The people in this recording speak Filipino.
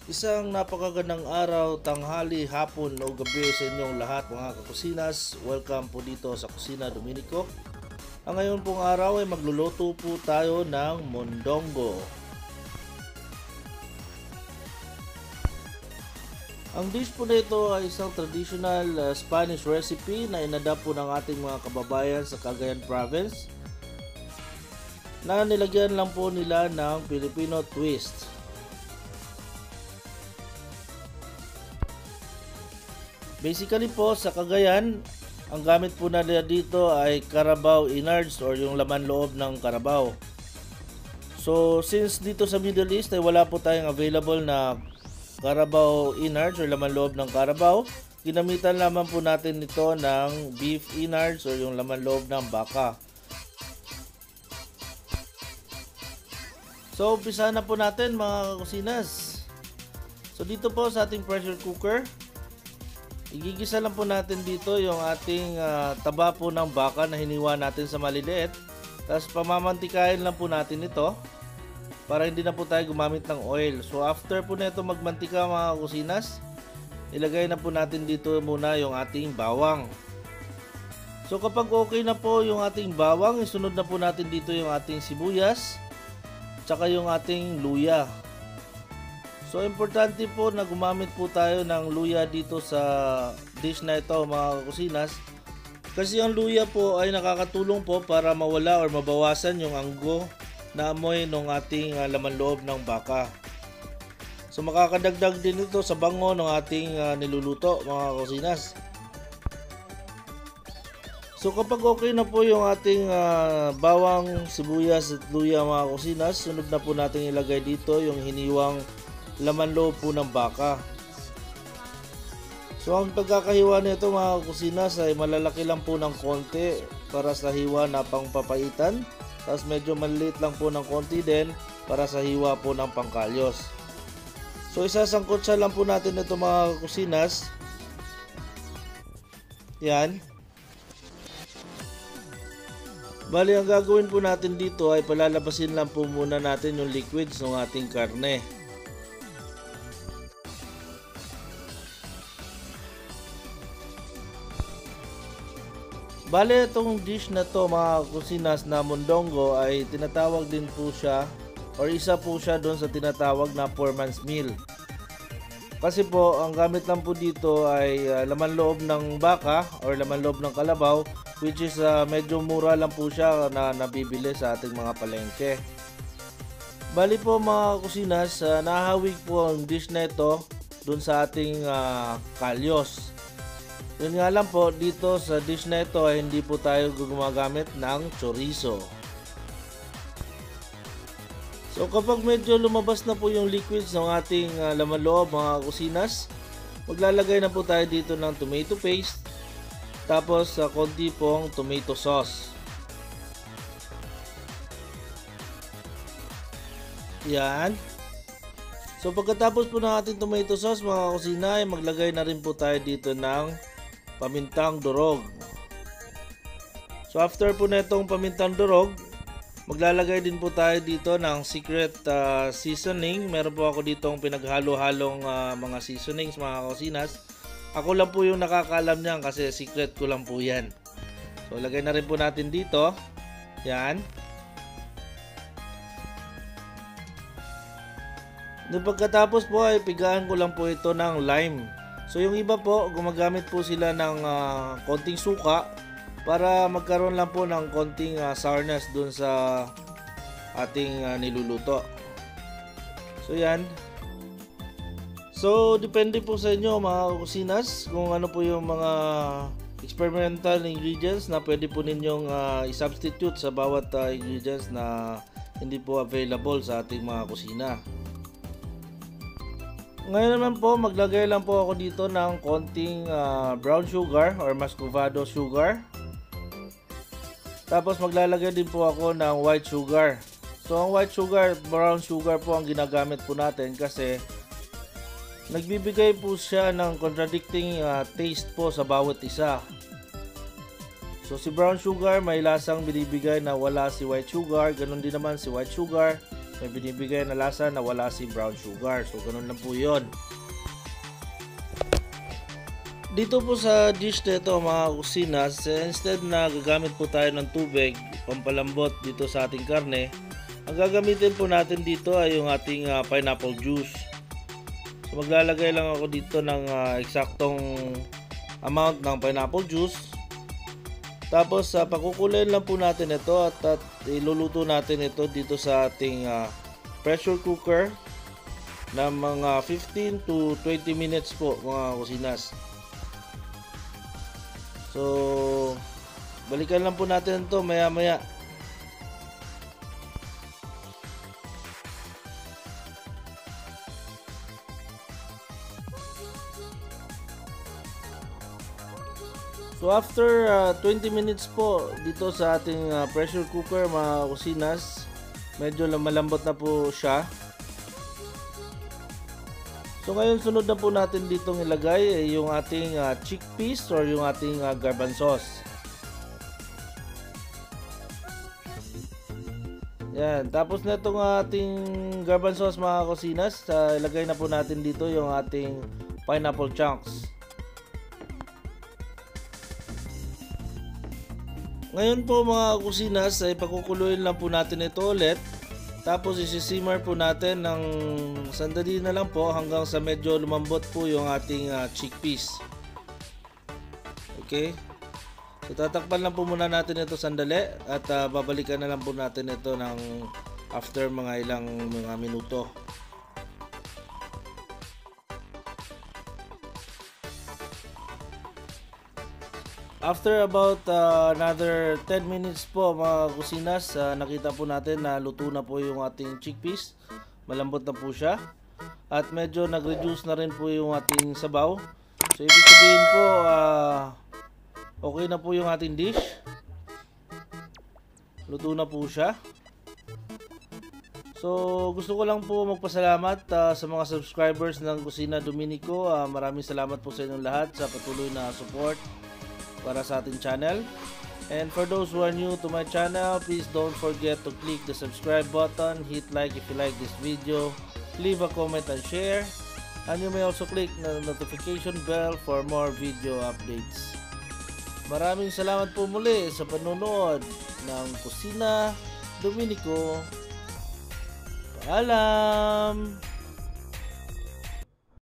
Isang napakagandang araw, tanghali, hapon o gabi sa inyong lahat mga kakusinas. Welcome po dito sa Kusina Dominico. Ang ngayon pong araw ay magluluto po tayo ng mondongo. Ang dish po nito ay isang traditional Spanish recipe na inadapt po ng ating mga kababayan sa Cagayan province na nilagyan lang po nila ng Filipino twist. Basically po sa Cagayan, ang gamit po nila dito ay carabao innards or yung laman loob ng carabao. So since dito sa Middle East ay wala po tayong available na carabao innards or laman loob ng carabao, ginamitan lamang po natin ito ng beef innards or yung laman loob ng baka. So umpisa na po natin mga kusinas. So dito po sa ating pressure cooker, igigisa lang po natin dito yung ating taba po ng baka na hiniwa natin sa maliliit. Tapos pamamantikain lang po natin ito para hindi na po tayo gumamit ng oil. So after po nito magmantika mga kusinas, ilagay na po natin dito muna yung ating bawang. So kapag okay na po yung ating bawang, isunod na po natin dito yung ating sibuyas tsaka yung ating luya. So importante po na gumamit po tayo ng luya dito sa dish na ito mga kusinas, kasi ang luya po ay nakakatulong po para mawala or mabawasan yung anggo na amoy ng ating laman loob ng baka. So makakadagdag din ito sa bango ng ating niluluto mga kusinas. So kapag okay na po yung ating bawang, sibuyas at luya mga kusinas, sunod na po natin ilagay dito yung hiniwang laman loob po ng baka. So ang pagkakahiwa nito mga kusinas ay malalaki lang po ng konti para sa hiwa na pangpapaitan, tapos medyo maliit lang po ng konti din para sa hiwa po ng pangkalyos. So isasangkot siya lang po natin ito mga kusinas. Yan. Bali ang gagawin po natin dito ay palalabasin lang po muna natin yung liquids ng ating karne. Bale, itong dish na to mga kusinas na mondongo ay tinatawag din po siya or isa po siya doon sa tinatawag na 4-man's meal. Kasi po ang gamit lang po dito ay laman loob ng baka or laman loob ng kalabaw, which is medyo mura lang po siya na nabibili sa ating mga palengke. Bali po mga kusinas, nahawig po ang dish na ito doon sa ating kalyos. Yun nga lang po, dito sa dish na ito ay hindi po tayo gumagamit ng chorizo. So kapag medyo lumabas na po yung liquids ng ating laman loob mga kusinas, maglalagay na po tayo dito ng tomato paste, tapos konti pong tomato sauce. Yan. So pagkatapos po ng ating tomato sauce mga kusina, ay maglagay na rin po tayo dito ng pamintang durog. So after po na itong pamintang durog, maglalagay din po tayo dito ng secret seasoning. Meron po ako ditong pinaghalo-halong mga seasonings mga kusinas. Ako lang po yung nakakaalam niyan kasi secret ko lang po yan. So lagay na rin po natin dito. Yan. Pagkatapos po ay pigaan ko lang po ito ng lime. So yung iba po, gumagamit po sila ng konting suka para magkaroon lang po ng konting sourness dun sa ating niluluto. So yan. So depende po sa inyo mga kusinas kung ano po yung mga experimental ingredients na pwede po ninyong i-substitute sa bawat ingredients na hindi po available sa ating mga kusina. Ngayon naman po, maglagay lang po ako dito ng konting brown sugar or muscovado sugar. Tapos maglalagay din po ako ng white sugar. So ang white sugar, brown sugar po ang ginagamit po natin kasi nagbibigay po siya ng contradicting taste po sa bawat isa. So si brown sugar may lasang binibigay na wala si white sugar, ganun din naman si white sugar may binibigay na lasa na wala si brown sugar. So ganun lang po yun. Dito po sa dish na ito mga kusinas, instead na gagamit po tayo ng tubig pampalambot dito sa ating karne, ang gagamitin po natin dito ay yung ating pineapple juice. So maglalagay lang ako dito ng eksaktong amount ng pineapple juice. Tapos pakukulayin lang po natin ito at iluluto natin ito dito sa ating pressure cooker na mga 15 to 20 minutes po mga kusinas. So balikan lang po natin ito maya maya. So after 20 minutes po dito sa ating pressure cooker mga kusinas, medyo malambot na po siya. So ngayon sunod na po natin ditong ilagay yung ating chickpeas or yung ating garbanzos. Yan, tapos na itong ating garbanzos mga kusinas, ilagay na po natin dito yung ating pineapple chunks. Ngayon po mga kusinas ay pakukuluin lang po natin ito ulit. Tapos isi-simmer po natin ng sandali na lang po hanggang sa medyo lumambot po yung ating chickpeas. Okay? So tatakpan lang po muna natin ito sandali at babalikan na lang po natin ito ng after mga ilang mga minuto. After about another 10 minutes po mga kusinas, nakita po natin na luto na po yung ating chickpeas. Malambot na po siya. At medyo nag-reduce na rin po yung ating sabaw. So ibig sabihin po, okay na po yung ating dish. Luto na po siya. So gusto ko lang po magpasalamat sa mga subscribers ng Kusina Dominico. Maraming salamat po sa inyong lahat sa patuloy na support para sa ating channel. And for those who are new to my channel, please don't forget to click the subscribe button, hit like if you like this video, leave a comment and share, and you may also click the notification bell for more video updates. Maraming salamat po muli sa panonood ng Kusina Dominico. Paalam!